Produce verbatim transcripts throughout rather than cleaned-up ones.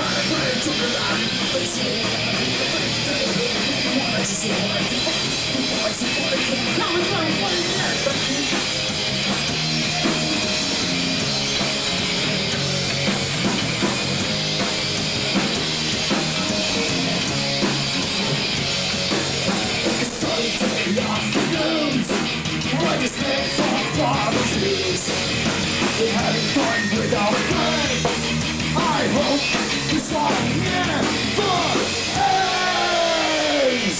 We're having fun without pain. I hope this all never ends.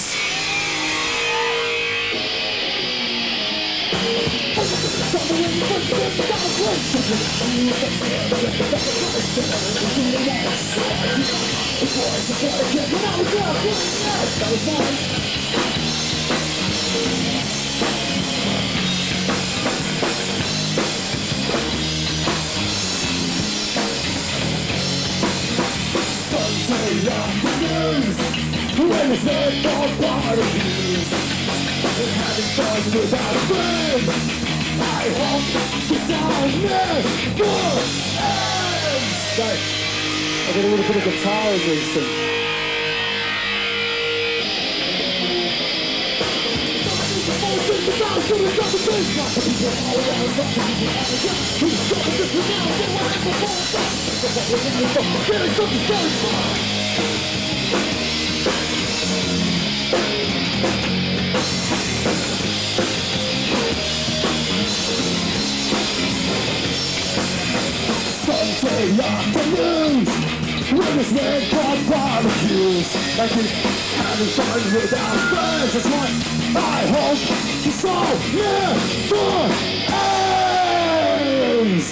Afternoons, Wednesday for barbecues, and having fun without a friend. I hope this all never ends. Right. I got a little bit of guitar in these things. Sunday afternoons, Wednesday for barbecues, like we're having fun without friends. That's what I hope this all never ends.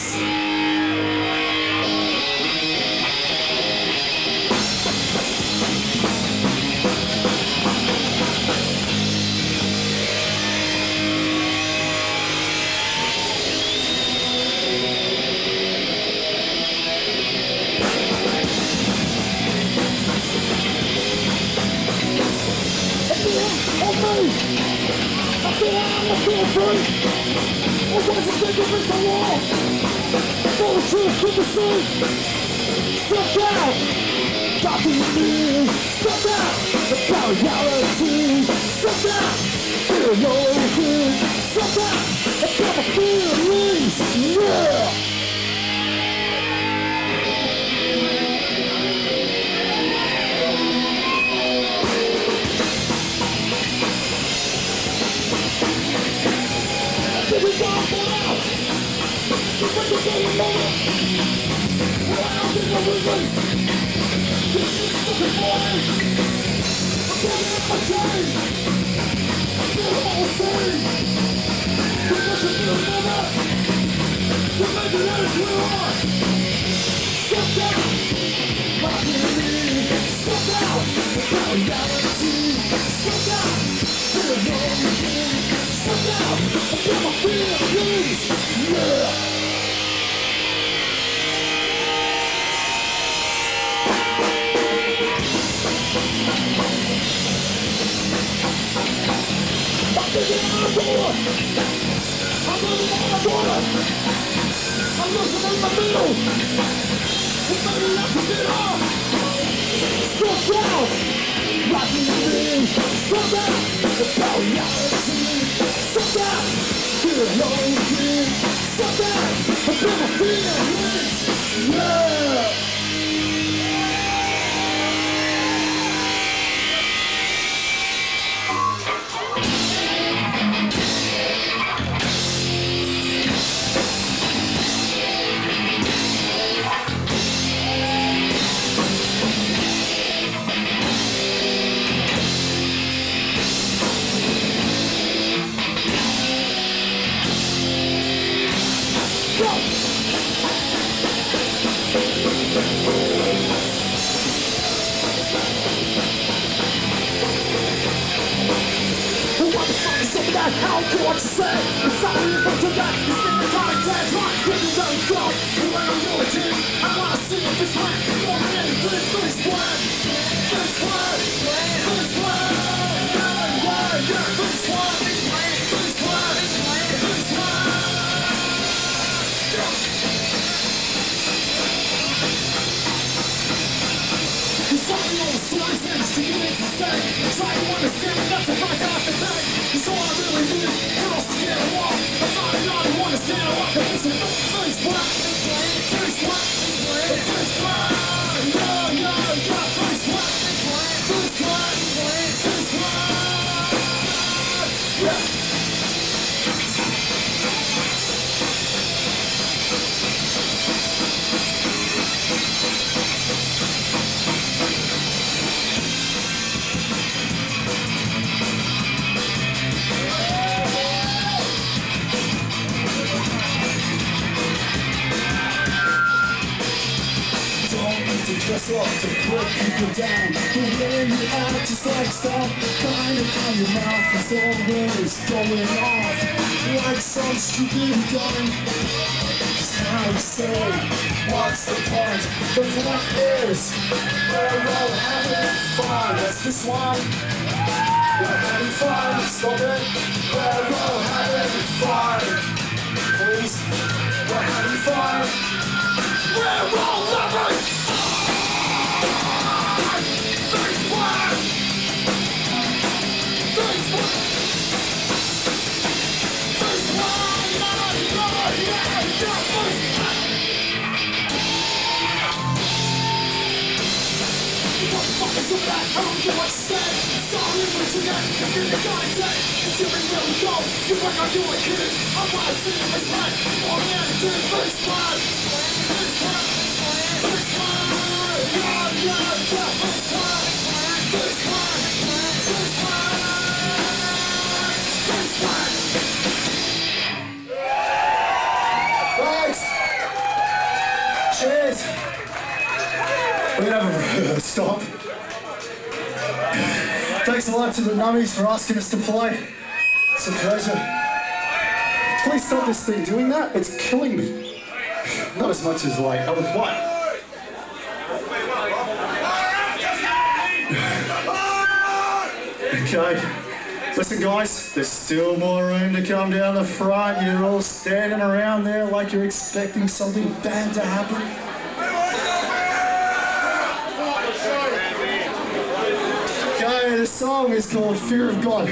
I feel I'm a feel free. I want to think of it so long. For the truth to the sea. Step out. Got the news. Step out. About reality. Step out. Feel no good. Step out. About my feelings. Yeah. We got one out. We got the game over. We're out in the release. This is fucking morning. I'm getting up my game. I feel all sane. We're pushing through the moment. We're making it as we are. Step down. Rock in me. Step out. About reality. Step down. Feel no pain. Step out. I feel my feelings. Yeah. I'm thinking on the door. I'm living on the border. I'm losing in the middle. And maybe that's a bit off. Step down. Rocking the ring. Step down. About reality. Step down. Feel no pain. Step down. I feel my feelings. Yeah. How do what you say? It's sorry for today. You spin the card class right. Couldn't go God. Around your team. I wanna see if it's right. More than anything, this one. This one. This one. Yeah, yeah, yeah. This one. This one. This one. This one. dress up to put people down. But when you act just like some kind of on your mouth is always going off like some stupid gun. It's how you say, what's the point? The point is, we're all having fun. That's this one. We're having fun. Stop it. We're all having fun. Please. We're having fun. We're all having fun. This one. This one. This one. So bad, I don't care what you say. Sorry, but you got it. You're the guy dead. It's everywhere we go. You work on you like kids. I wanna see you as right. More than anything, face one. Face one. Face one. Yeah, yeah, yeah. Face one. Face one. Face one. Face one. Thanks. Cheers. We're gonna have a stop. Thanks a lot to the Nummies for asking us to play. It's a pleasure. Please stop this thing doing that. It's killing me. Not as much as like, I was what? Okay. Listen guys, there's still more room to come down the front. You're all standing around there like you're expecting something bad to happen. Okay, the song is called Fear of God.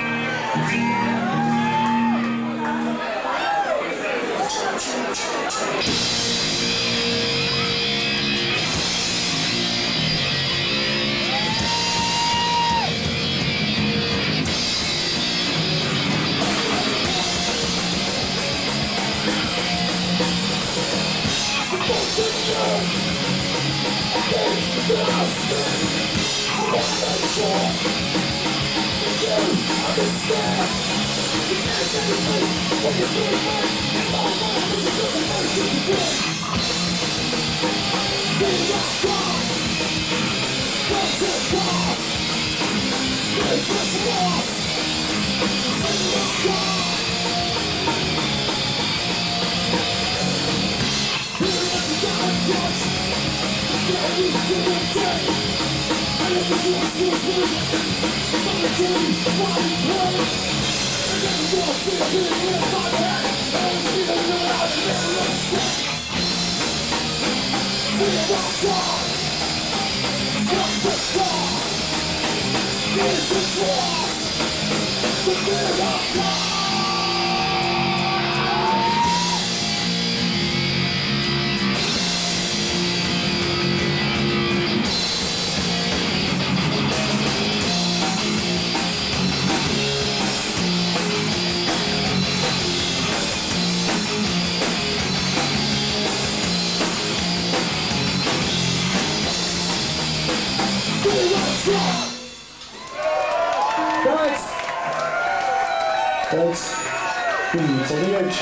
Thanks. Thanks. Hmm, it's on the edge.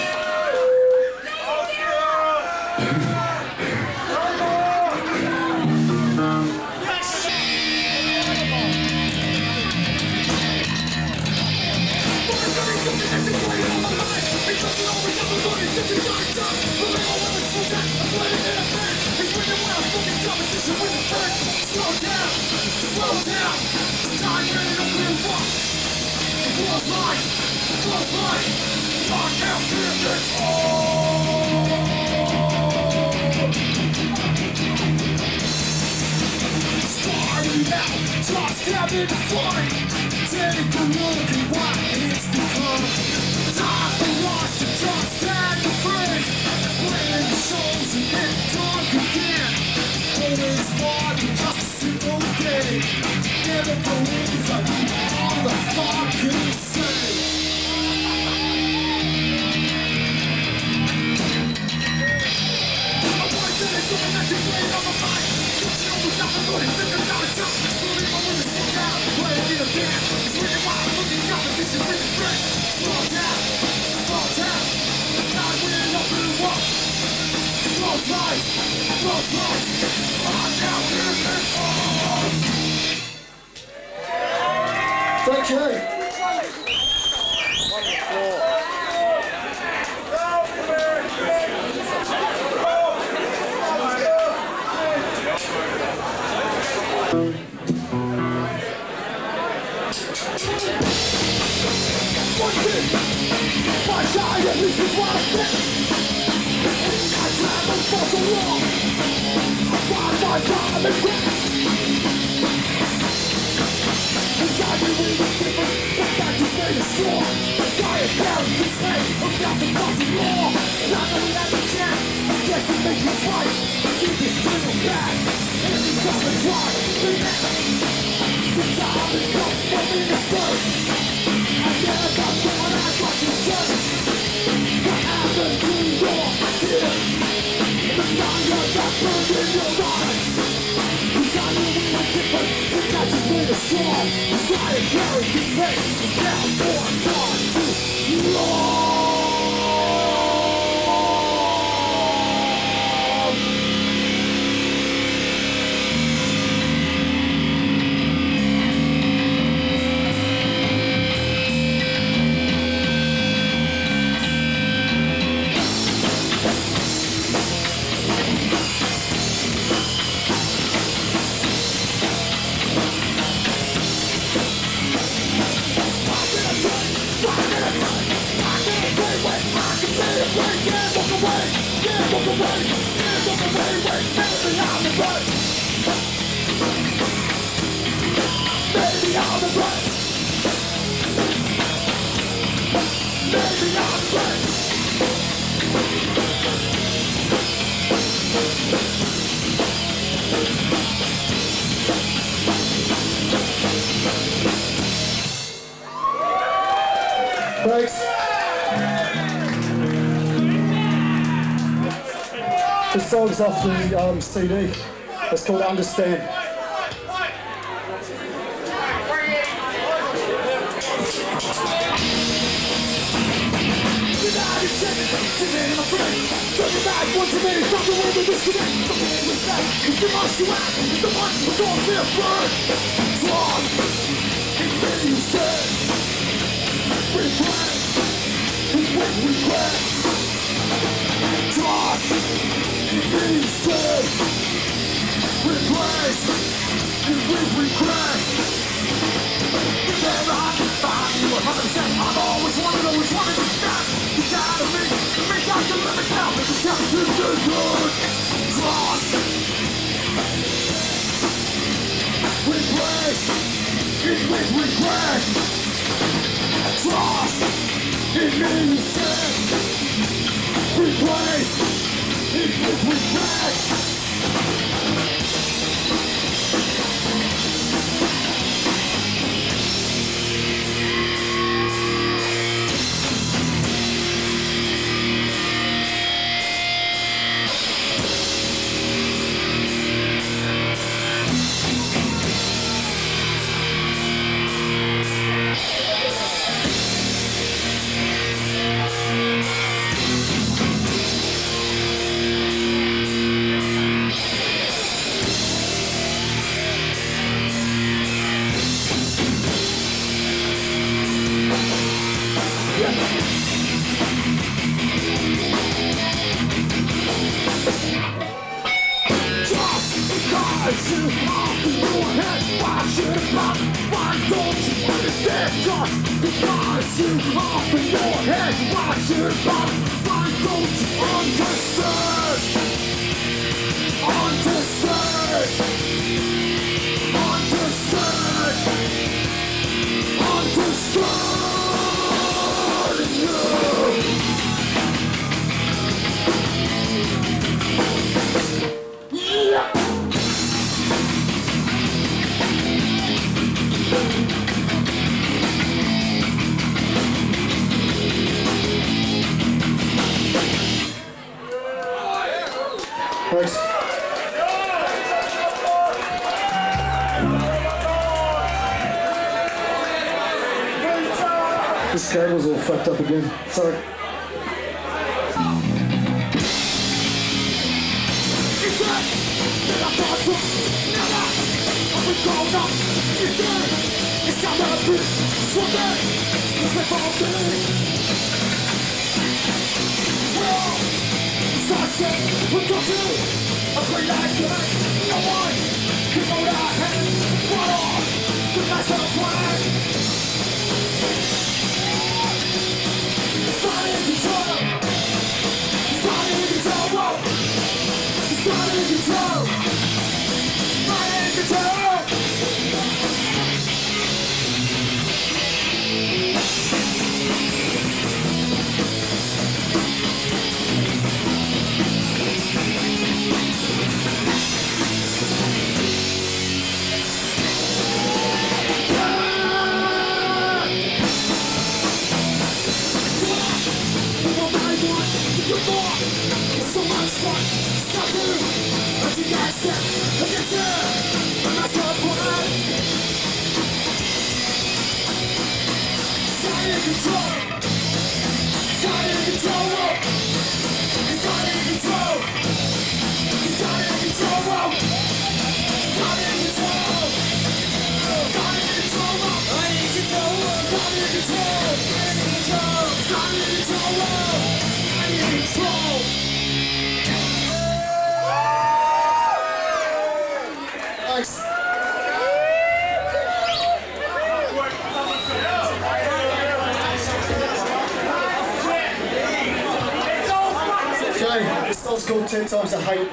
Slow down, slow down. It's time for you to move up. Close line, close line. Lock out business. Starting out, toss down in the flight. Take a look at what it's become. Time for us to toss down the friends. Playing the shows and get drunk again. Always more than just a simple day. Never believe that all the fuck can you say? I wanna get it so that you play on my mind. Don't you know what's up and going, think I'm not a job. Believe my women slow down, play it again. It's really wild, looking competition with your friends. Slow down, slow down. It's time we're up and walk. Close lights, close lights. I'm out here. Okay. My giant, this is what I think. I traveled for so long. I find my time and grip. Inside me we were different, but that you stay strong. I try to carry the slave of nothing but the law. Not that we have a chance, I guess it makes us right. Keep this dream back, and we come and try. The next, the time is up for me to serve. I never got what I got to serve. What happened to your idea? The fire that burned in your eyes. Inside me we were different, but that just made us strong. Try and carry this weight, now for far too long. Thanks. This song's off the um, C D. It's called Understand. I've always wanted, always wanted to stop. You tired of me, it makes I can live it down. Make it tell you good, good. Trust. Replace it with regret. Trust. It means sin. Replace it with regret. Thanks. This cable's all fucked up again. Sorry. It's something. Let's make all day. We're all sunset. We're talking. A great night good. No one can hold our hand. Run off. The nights are flying. Starting in control. Starting in control. Whoa. Starting in control. Starting in control. So much fun, stop to let you guys step against it, and that's all for that. Stay in control, stay in control, stay in control, stay in control, stay in control, stay in control, I in control, stay in control, stay in control, stay in control, stay in control. Thanks. Okay, this song's called Ten Times I Hate.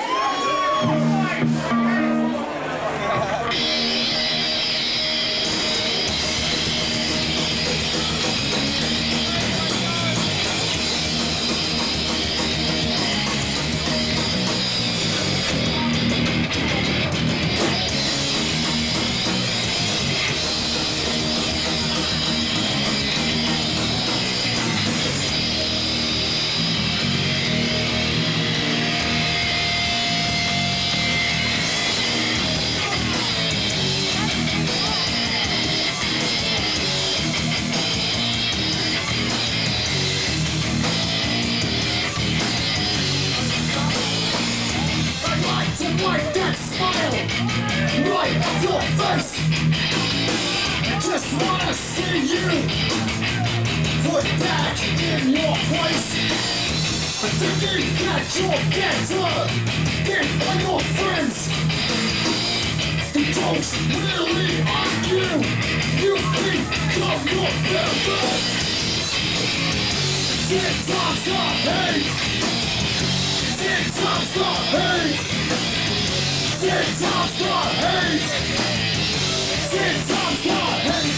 Wipe that smile right off your face. Just wanna see you put back in your place. I'm thinking that you're better than all your friends who don't really on you. You become your better. Ten times the hate. Ten times the hate. Ten times the hate. Ten times the hate.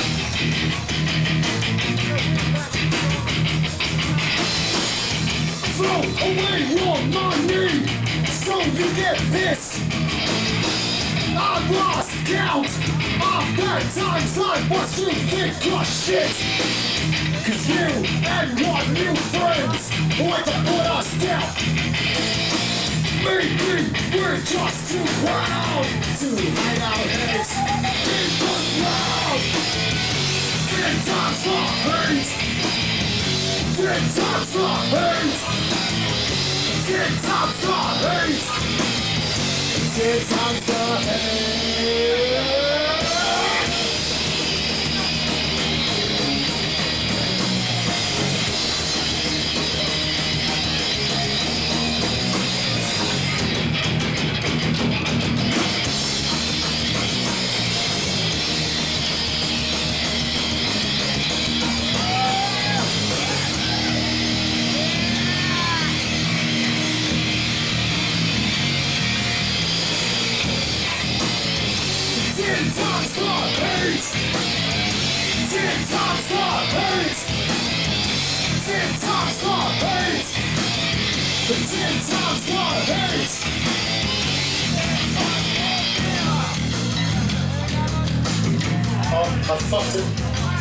Throw away your money so you get pissed. I lost count of the times I watched you think you're shit. Cause you and your new friends like to put us down. Maybe we're just too proud to hide our heads in the crowd. Ten times the hate. Ten times the hate. Ten times the hate. Ten times the hate. Ten times the hate. Ten times the hate. Ten times the hate. Ten times the hate. Oh, I fucked it.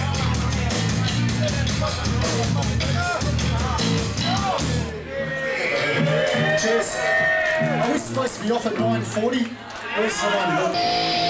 Cheers. Are we supposed to be off at nine forty? Where's the one?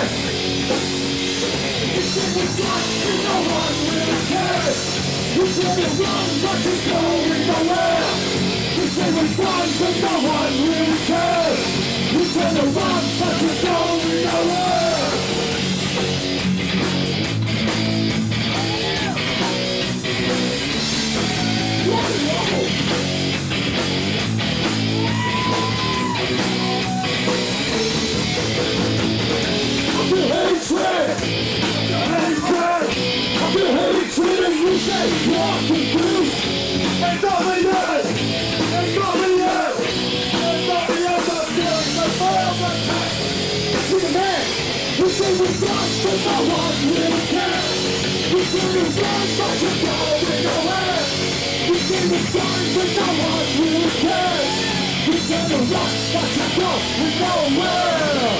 cares. You say we're done, and no one really cares. You say you're wrong, but you're going nowhere. You say we're done, but no one really cares. You say you're wrong, but you're going nowhere. I feel hatred, hatred. I feel hatred and you say you're confused. It's not me yet, it's not me yet, it's not me yet, I'm feeling the fire of my time. See the man, you say we're done, but no one really cares. You say you're wrong, but you're going nowhere. You say we're done, but no one really cares. You say you're wrong, but you're going nowhere.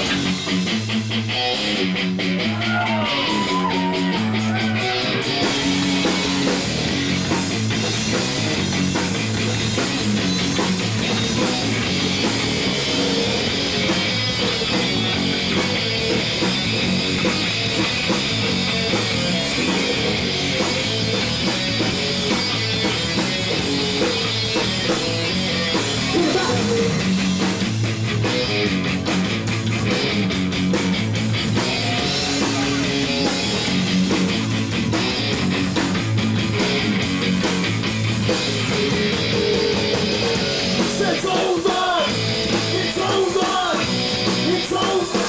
It's over! It's over! It's over!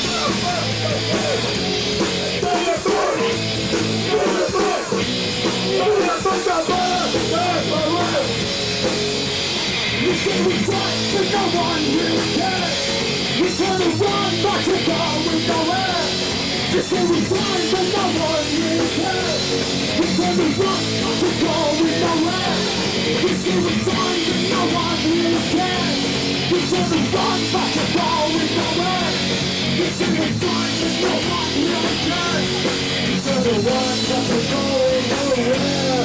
You say we're done, but no one really cares. You turn around, but you're going nowhere. You say we're done, but no one really cares. You turn around, but you're going nowhere. You say we're done, but no one really cares. You turn around, but you're going nowhere. You say we're done, but no one really cares. You turn around, but you're going nowhere.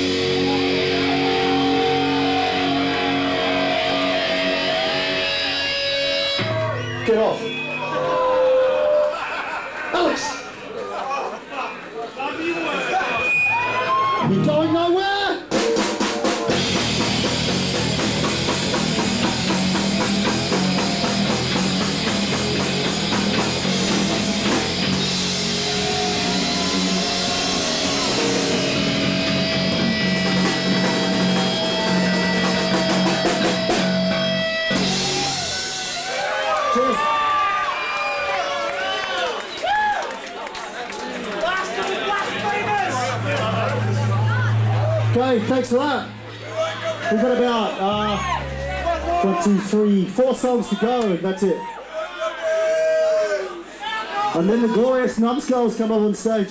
Get off. Alex! You going nowhere? Cheers. Okay, thanks for that. We've got about uh, one, two, three, four songs to go, and that's it. And then the glorious Numbskulls come up on stage.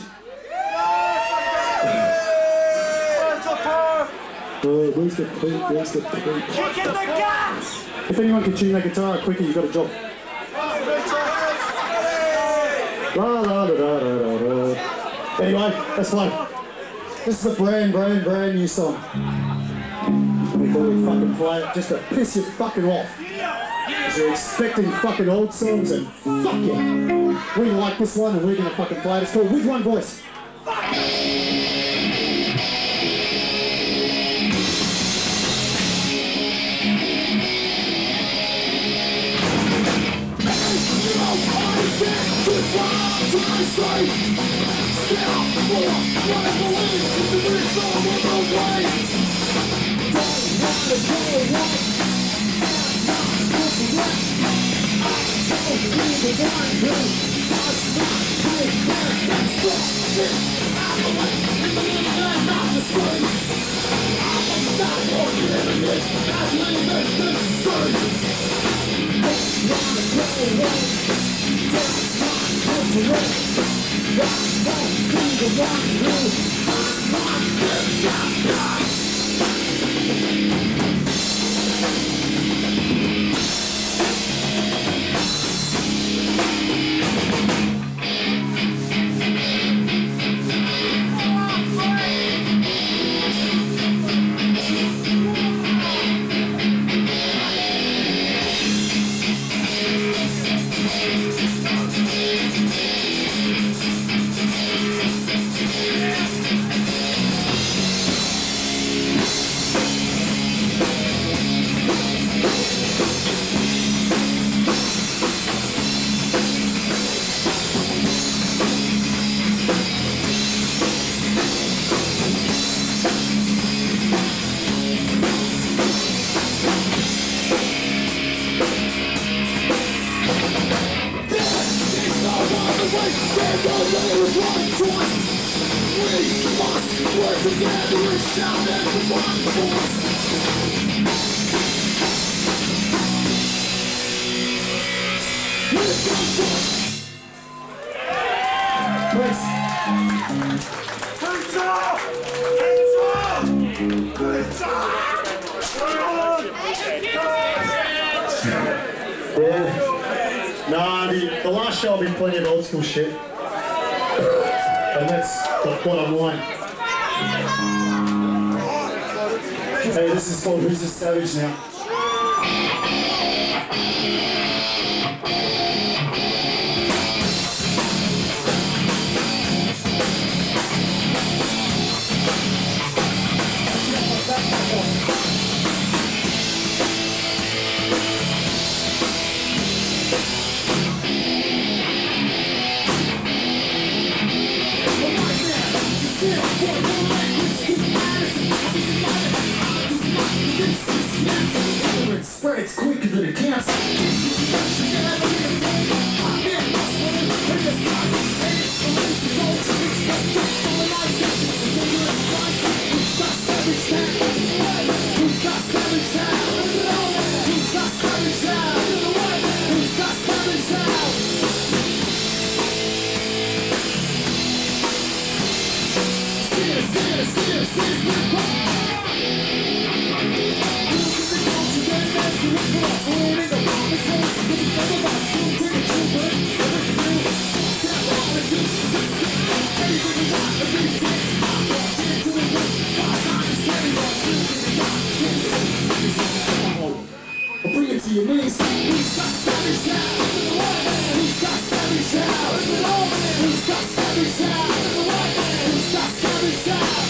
Oh, where's the peak? Where's the peak? If anyone can tune that guitar quicker, you've got a job. La, la, la, la, la, la. Anyway, let's play. This is a brand, brand, brand new song. We thought we'd fucking play it just to piss you fucking off. Because you're expecting fucking old songs and fuck it. We like this one and we're gonna fucking play it. It's called With One Voice. way with one choice. We must work together and shout at the one voice. Here's one voice. Thanks. Hands up! Hands up! Hands up! Yeah. Nah, the, the last show I've been plenty of old school shit. And that's the bottom line. Hey, this is called Who's the Savage now. Spreads quicker than a cancer. Bring it to your knees. Who's got savage now? Who's got savage now? Who's got savage now? Who's got savage now?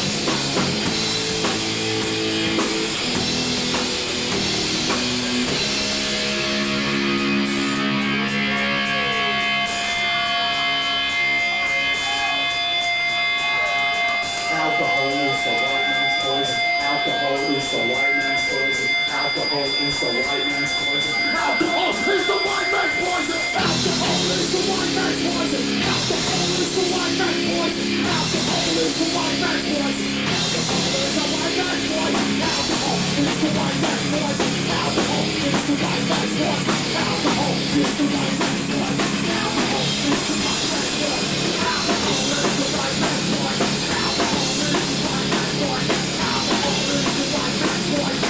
Alcohol is the white man's poison. Alcohol is the white man's poison. Alcohol is the white man's poison. Alcohol is the white man's poison. Alcohol is the white man's poison. Alcohol is the white man's poison. Alcohol is the white man's poison. Alcohol is the white man's poison. Alcohol is the white man's poison. Alcohol is the white man's poison. Alcohol is the white man's poison. Alcohol is the white man's poison. Alcohol is the white man's poison. Alcohol is the white man's poison. Alcohol is the white man's poison.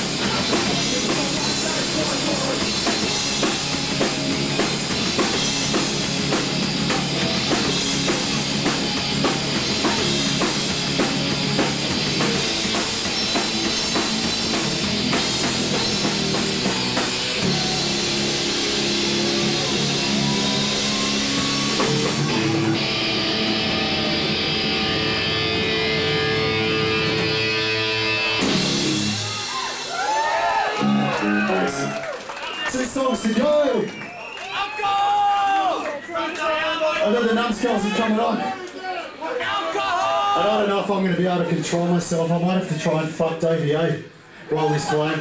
Two songs to go! Alcohol! I know the numbskulls are coming on. Alcohol! I don't know if I'm going to be able to control myself. I might have to try and fuck Davey A while he's playing.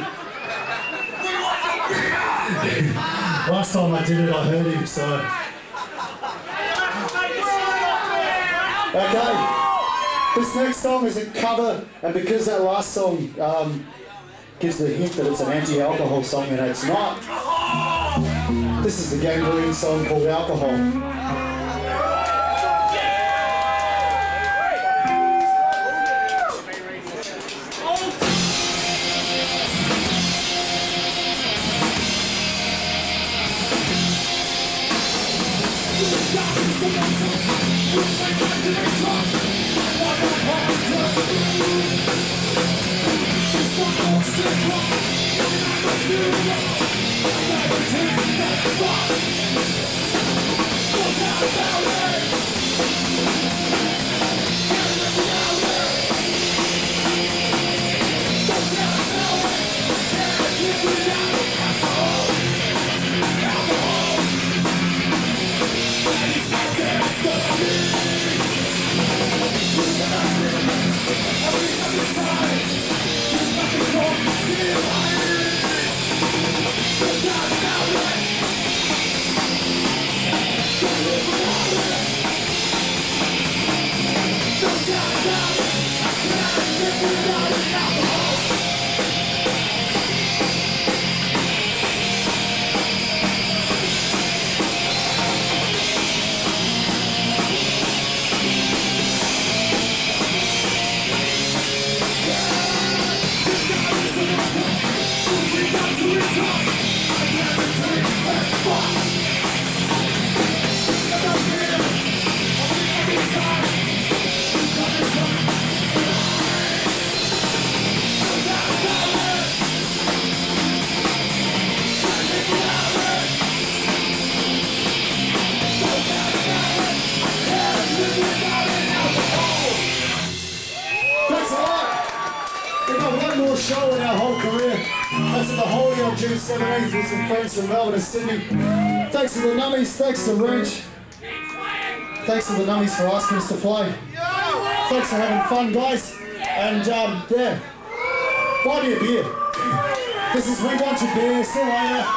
Last time I did it, I heard him, so... Okay, this next song is a cover, and because that last song um, gives the hint that it's an anti-alcohol song, and it's not. This is the Gangrene song called Alcohol. Time guys in the holy on June seventeenth with some friends from Melbourne and Sydney. Thanks to the Nummies, thanks to Wrench. Thanks to the Nummies for asking us to play. Thanks for having fun, guys. And um, yeah, buy me a beer. This is We Want Your Beer. See you later.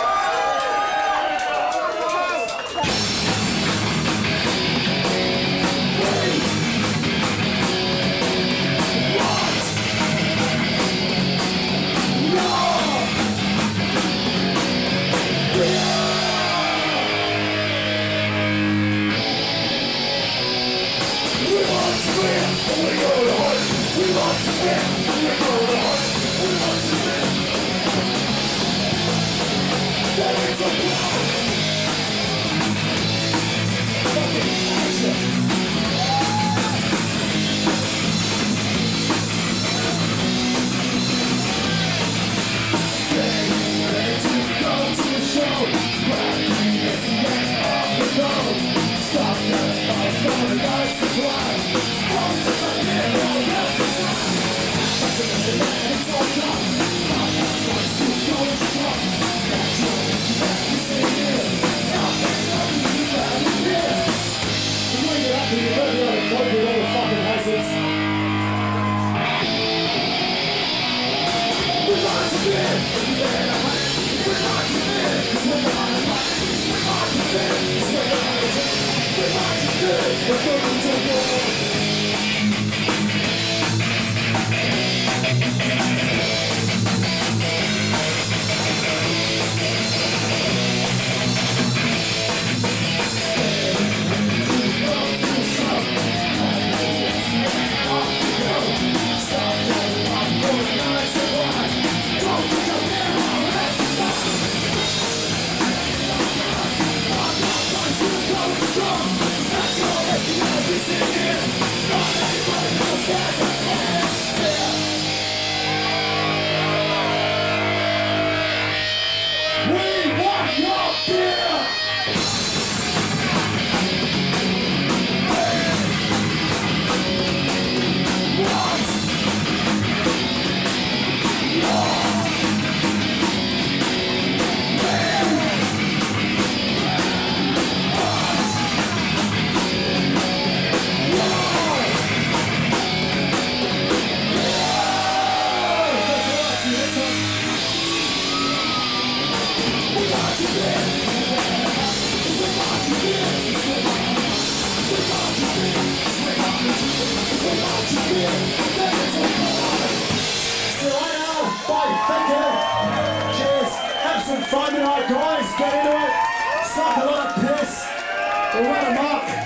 Fun tonight, guys. Get into it. Suck a lot of piss. We'll run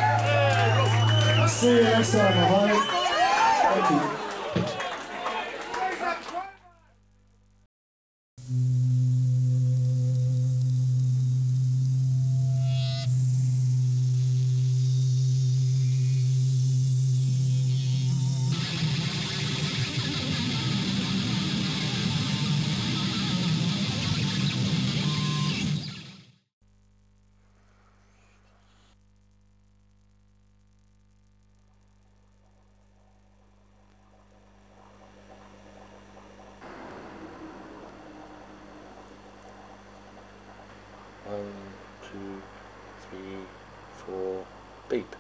amok. See you next time, I hope. Thank you. One, two, three, four, beep.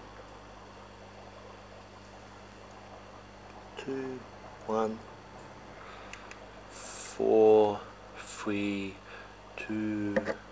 Two, one, four, three, two,